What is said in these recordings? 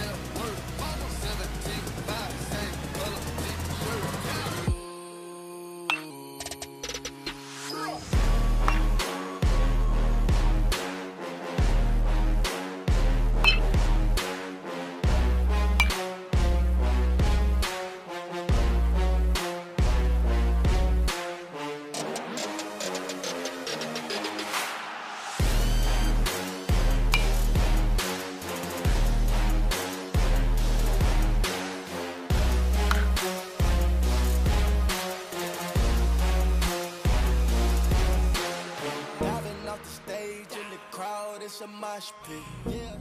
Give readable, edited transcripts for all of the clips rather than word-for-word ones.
It's a mosh pit, yes.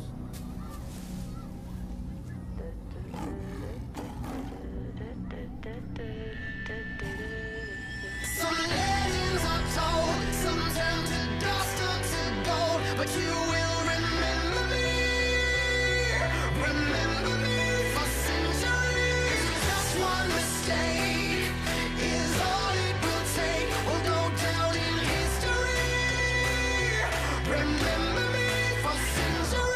Some legends are told, some turn to dust or to gold, but you will remember me for centuries. Just one mistake is all it will take. We'll go down in history. Remember me for centuries.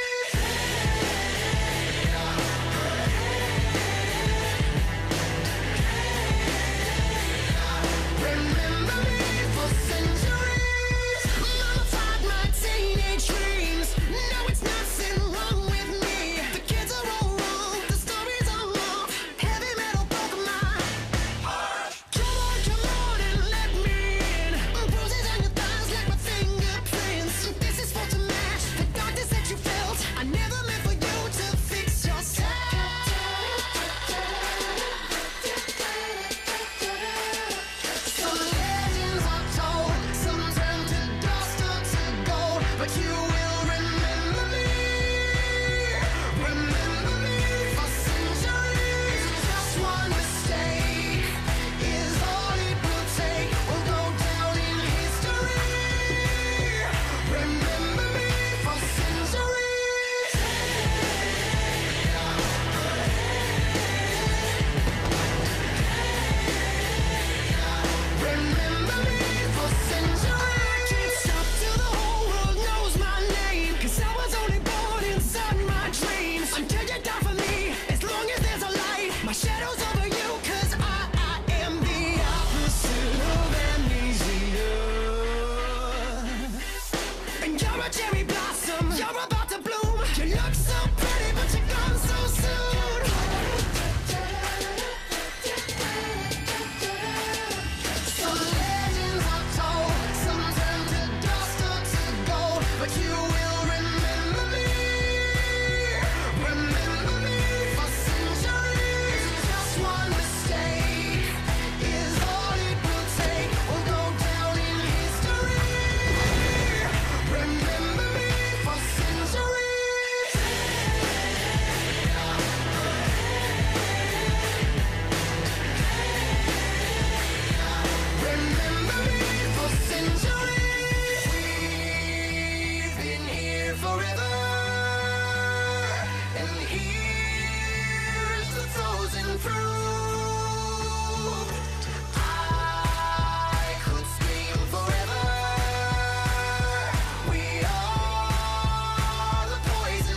Remember me for centuries. Mama taught my teenage dreams. No, it's nothing wrong with me. The kids are all wrong, the stories are wrong. Heavy metal broke my heart. Come on and let me in. Bruises on your thighs like my fingerprints. This is for to match the darkness that you felt. I never meant for you to fix yourself. Some legends are told, some turn to dust or to gold, but you will remember me for centuries. Just one mistake is all it will take. We'll go down in history. Remember me for centuries. Remember me for centuries. I can't stop till the whole world knows my name, 'cause I was only born inside my dreams. Until you die for me, as long as there's a light, my shadow's over you, 'cause I am the opposite of amnesia. And you're a cherry blossom, you're about to bloom. You look so pretty, but you're gone so soon. Some legends are told, some turn to dust or to gold, but you will remember me for centuries. Just one mistake is all it will take. We'll go down in history. Remember me for centuries. Remember me for centuries. We've been here forever, and here's the frozen fruit. I could scream forever. We are the poison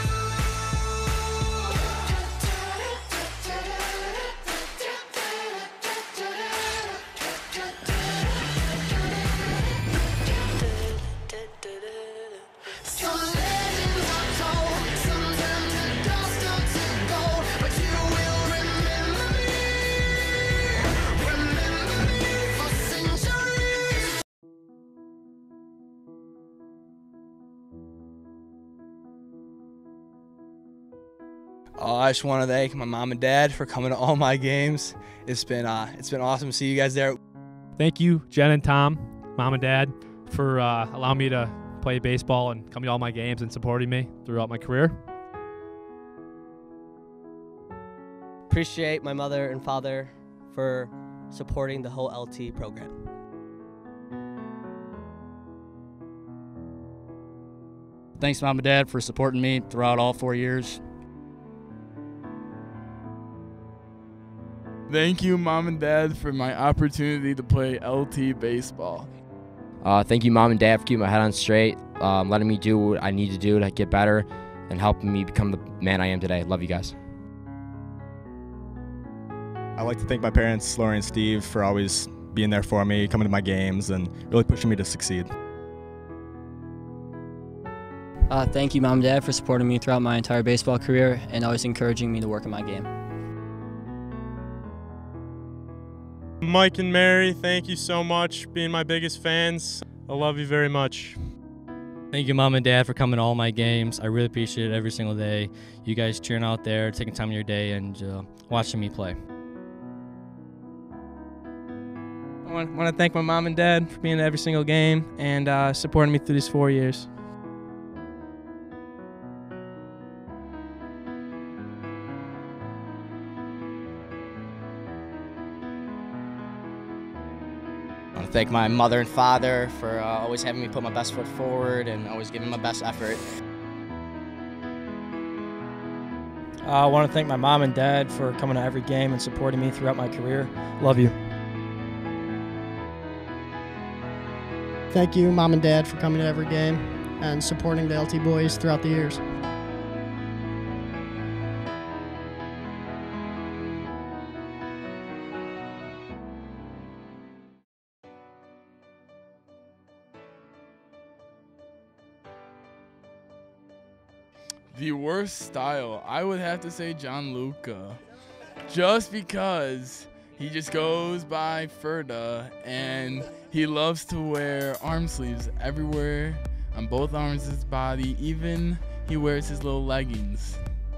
Some legends are told, some turn to dust or to gold, but you will remember me for centuries. I just want to thank my mom and dad for coming to all my games. It's been awesome to see you guys there. Thank you, Jen and Tom, Mom and Dad, for allowing me to play baseball and coming to all my games and supporting me throughout my career. Appreciate my mother and father for supporting the whole LT program. Thanks, Mom and Dad, for supporting me throughout all 4 years. Thank you, Mom and Dad, for my opportunity to play LT baseball. Thank you, Mom and Dad, for keeping my head on straight, letting me do what I need to do to get better, and helping me become the man I am today. Love you guys. I'd like to thank my parents, Lori and Steve, for always being there for me, coming to my games, and really pushing me to succeed. Thank you, Mom and Dad, for supporting me throughout my entire baseball career and always encouraging me to work on my game. Mike and Mary, thank you so much, being my biggest fans. I love you very much. Thank you, Mom and Dad, for coming to all my games. I really appreciate it every single day. You guys cheering out there, taking time of your day, and watching me play. I want to thank my mom and dad for being at every single game and supporting me through these 4 years. I want to thank my mother and father for always having me put my best foot forward and always giving my best effort. I want to thank my mom and dad for coming to every game and supporting me throughout my career. Love you. Thank you, Mom and Dad, for coming to every game and supporting the LT boys throughout the years. The worst style, I would have to say Gianluca. Just because he just goes by Ferda and he loves to wear arm sleeves everywhere on both arms of his body. Even he wears his little leggings.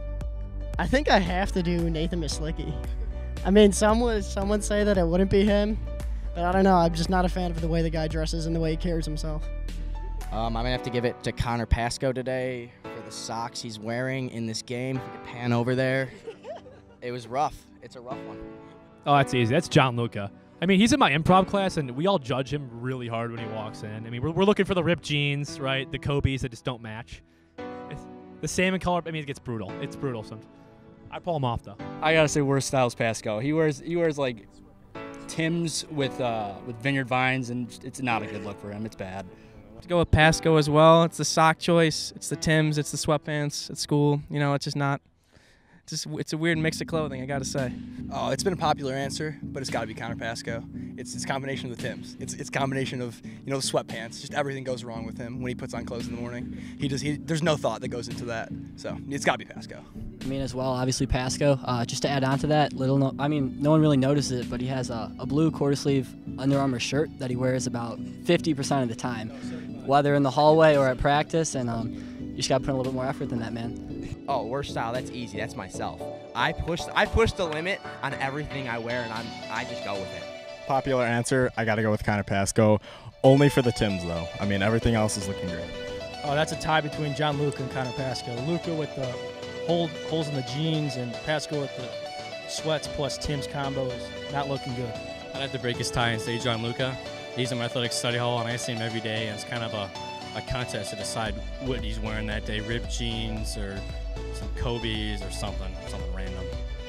I think I have to do Nathan Mislicki. I mean, some would say that it wouldn't be him, but I don't know. I'm just not a fan of the way the guy dresses and the way he carries himself. I'm going to have to give it to Connor Pasco today for the socks he's wearing in this game. If you could pan over there. It was rough. It's a rough one. Oh, that's easy. That's Gianluca. I mean, he's in my improv class, and we all judge him really hard when he walks in. I mean, we're looking for the ripped jeans, right? The Kobe's that just don't match. It's the salmon color. I mean, it gets brutal. It's brutal sometimes. I pull him off, though. I gotta say, worst styles Pasco. He wears like Tim's with vineyard vines, and it's not a good look for him. It's bad. To go with Pasco as well. It's the sock choice. It's the Timbs. It's the sweatpants at school. You know, it's just not. It's a weird mix of clothing, I gotta say. Oh, it's been a popular answer, but it's got to be Connor Pasco. It's a combination of the Timbs. It's a combination of the sweatpants. Just everything goes wrong with him when he puts on clothes in the morning. There's no thought that goes into that. So it's got to be Pasco. I mean, as well, obviously Pasco. Just to add on to that, no one really notices it, but he has a blue quarter sleeve Under Armour shirt that he wears about 50% of the time, whether in the hallway or at practice, and you just got to put in a little bit more effort than that, man. Oh, worst style, that's easy. That's myself. I push the limit on everything I wear, and I just go with it. Popular answer, I got to go with Connor Pasco. Only for the Timbs, though. I mean, everything else is looking great. Oh, that's a tie between Gianluca and Connor Pasco. Luca with the holes in the jeans and Pasco with the sweats plus Tim's combo is not looking good. I'd have to break his tie and say Gianluca. He's in my athletic study hall, and I see him every day, and it's kind of a contest to decide what he's wearing that day, ripped jeans or some Kobe's or something random.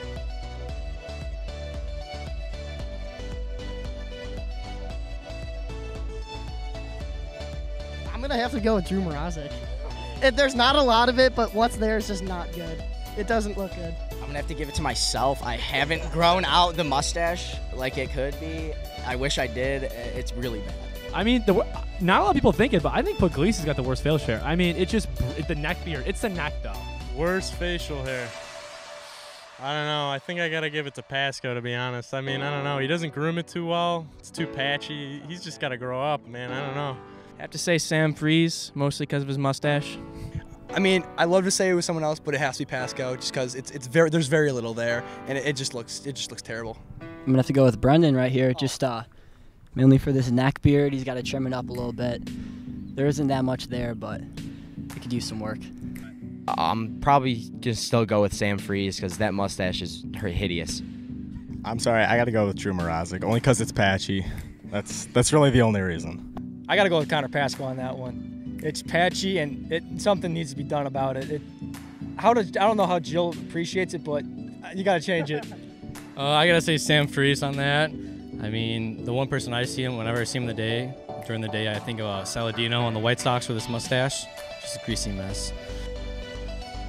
I'm going to have to go with Drew Mrazek. There's not a lot of it, but what's there is just not good. It doesn't look good. I'm going to have to give it to myself. I haven't grown out the mustache like it could be. I wish I did. It's really bad. I mean, not a lot of people think it, but I think Puglisi's got the worst facial hair. I mean, it's the neck beard. It's the neck, though. Worst facial hair. I don't know. I think I got to give it to Pasco, to be honest. I mean, I don't know. He doesn't groom it too well. It's too patchy. He's just got to grow up, man. I don't know. I have to say Sam Freeze, mostly because of his mustache. I mean, I love to say it was someone else, but it has to be Pasco, just because there's very little there, and it just looks terrible. I'm gonna have to go with Brendan right here. Just mainly for this neck beard, he's got to trim it up a little bit. There isn't that much there, but it could use some work. I'm probably just still go with Sam Freeze because that mustache is hideous. I'm sorry, I got to go with Drew Mrazek, only because it's patchy. That's really the only reason. I got to go with Connor Pasco on that one. It's patchy, and something needs to be done about it. I don't know how Jill appreciates it, but you got to change it. I got to say Sam Freeze on that. I mean, the one person I see him, whenever I see him during the day, I think of Saladino on the White Sox with his mustache. Just a greasy mess.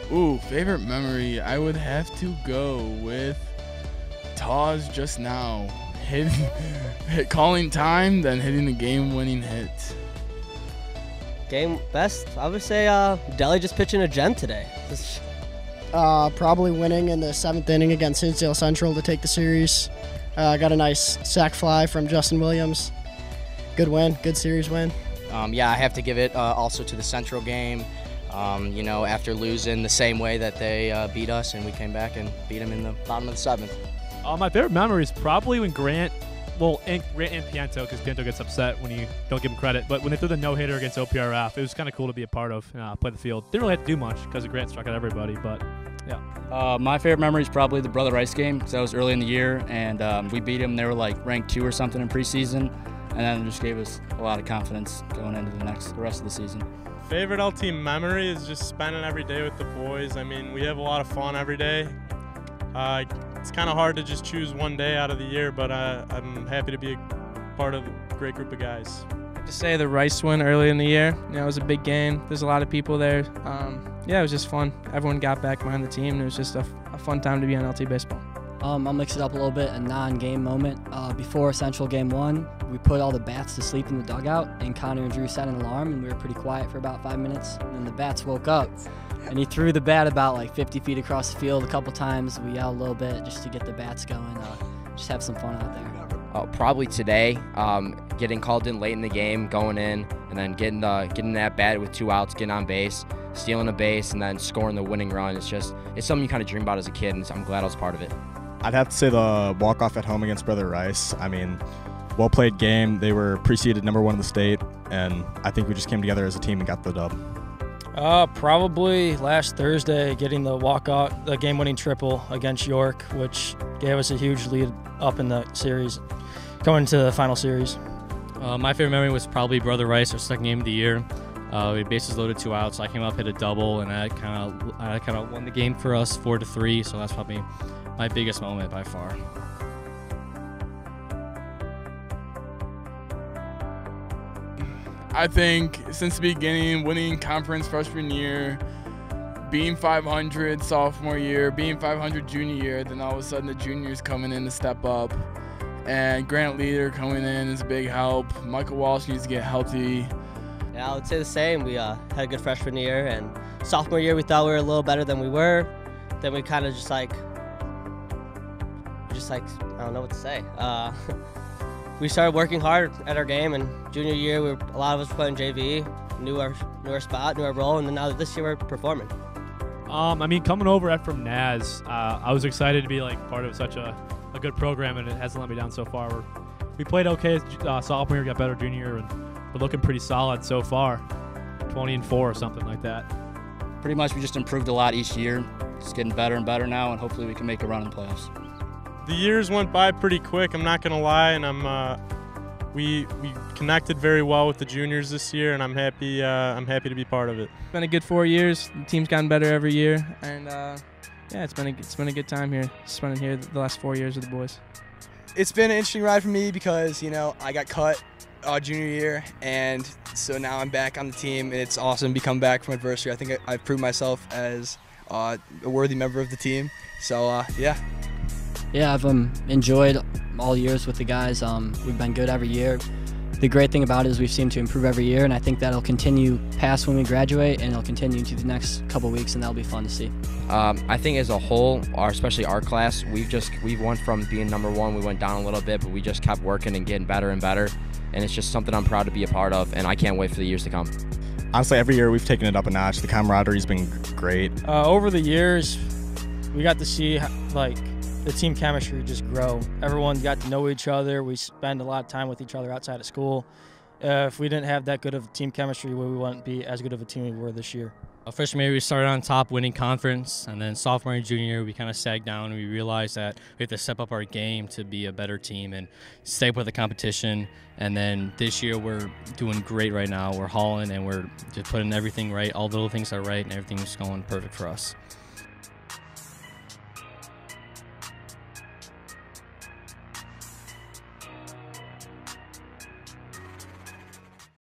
Ooh, favorite memory. I would have to go with Taz just now. Calling time, then hitting the game-winning hit. Game best, I would say Delhi just pitching a gem today. Probably winning in the 7th inning against Hinsdale Central to take the series. Got a nice sac fly from Justin Williams. Good win, good series win. Yeah, I have to give it also to the Central game. You know, after losing the same way that they beat us, and we came back and beat them in the bottom of the 7th. My favorite memory is probably when Grant and Piento, because Piento gets upset when you don't give him credit, but when they threw the no-hitter against OPRF, it was kind of cool to be a part of, play the field. Didn't really have to do much because Grant struck out everybody, but yeah. My favorite memory is probably the Brother Rice game, because that was early in the year, and we beat them. They were like ranked 2 or something in preseason, and then it just gave us a lot of confidence going into the rest of the season. Favorite LT memory is just spending every day with the boys. I mean, we have a lot of fun every day. It's kind of hard to just choose one day out of the year, but I'm happy to be a part of a great group of guys. To say the Rice win early in the year, you know, it was a big game. There's a lot of people there. Yeah, it was just fun. Everyone got back behind the team, and it was just a fun time to be on LT baseball. I'll mix it up a little bit, a non-game moment. Before Central Game 1, we put all the bats to sleep in the dugout, and Connor and Drew set an alarm, and we were pretty quiet for about 5 minutes. And then the bats woke up, and he threw the bat about like 50 feet across the field a couple times. We yelled a little bit just to get the bats going, just have some fun out there. Probably today, getting called in late in the game, going in, and then getting that bat with 2 outs, getting on base, stealing a base, and then scoring the winning run. It's something you kind of dream about as a kid, and I'm glad I was part of it. I'd have to say the walk-off at home against Brother Rice. I mean, well-played game. They were preceded #1 in the state, and I think we just came together as a team and got the dub. Probably last Thursday, getting the game-winning triple against York, which gave us a huge lead up in the series, going to the final series. My favorite memory was probably Brother Rice, our second game of the year. We had bases loaded, 2 outs. So I came up, hit a double, and I kind of won the game for us 4-3. So that's probably my biggest moment by far. I think since the beginning, winning conference freshman year, being 500 sophomore year, being 500 junior year, then all of a sudden the juniors coming in to step up. And Grant Leader coming in is a big help. Michael Walsh needs to get healthy. Yeah, I would say the same. We had a good freshman year, and sophomore year we thought we were a little better than we were. Then we kind of just like, I don't know what to say. We started working hard at our game, and junior year, a lot of us were playing JV, knew our spot, knew our role, and then now this year we're performing. I mean, coming over from NAS, I was excited to be like part of such a good program, and it hasn't let me down so far. We played okay sophomore year, got better junior year, and we're looking pretty solid so far, 20-4 or something like that. Pretty much we just improved a lot each year. It's getting better and better now, and hopefully we can make a run in the playoffs. The years went by pretty quick, I'm not going to lie, and we connected very well with the juniors this year, and I'm happy to be part of it. It's been a good 4 years. The team's gotten better every year, and yeah, it's been a good time here, spending here the last 4 years with the boys. It's been an interesting ride for me because, you know, I got cut junior year, and so now I'm back on the team, and it's awesome to come back from adversity. I think I've proved myself as a worthy member of the team, so yeah. Yeah, I've enjoyed all years with the guys. We've been good every year. The great thing about it is we've seemed to improve every year, and I think that'll continue past when we graduate, and it'll continue into the next couple weeks, and that'll be fun to see. I think as a whole, especially our class, we've went from being #1, we went down a little bit, but we just kept working and getting better and better, and it's just something I'm proud to be a part of, and I can't wait for the years to come. Honestly, every year we've taken it up a notch. The camaraderie's been great. Over the years, we got to see the team chemistry just grow. Everyone got to know each other. We spend a lot of time with each other outside of school. If we didn't have that good of team chemistry, we wouldn't be as good of a team we were this year. Freshman year, we started on top, winning conference, and then sophomore and junior year, we kind of sagged down, and we realized that we have to step up our game to be a better team and stay up with the competition. And then this year, we're doing great right now. We're hauling, and we're just putting everything right. All the little things are right, and everything's going perfect for us.